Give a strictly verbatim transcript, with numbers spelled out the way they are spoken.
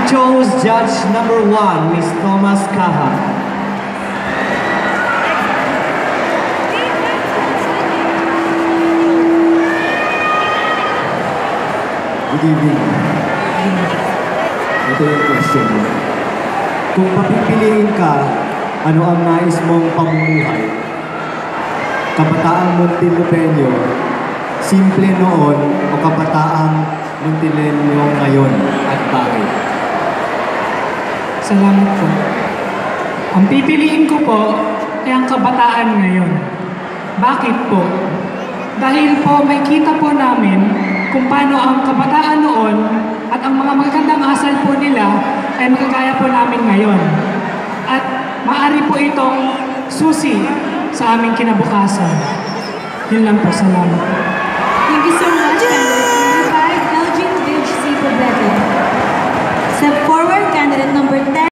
chose judge number one, Miss Thomas Caha. Good evening. Ito yung question mo. Kung papipiliin ka, ano ang nais mong pamumuhay? Kabataang Muntinlupenyo, simple noon o kabataang Muntinlupenyo ngayon at bakit? Salamat po. Ang pipiliin ko po ay ang kabataan ngayon. Bakit po? Dahil po may kita po namin kung paano ang kabataan noon at ang mga magagandang asal po nila ay magagaya po namin ngayon. At maaari po itong susi sa aming kinabukasan. Yun lang po, salamat. Thank you so much, candidate number five, Elgin Vich C. Poblete. Step forward, candidate number ten.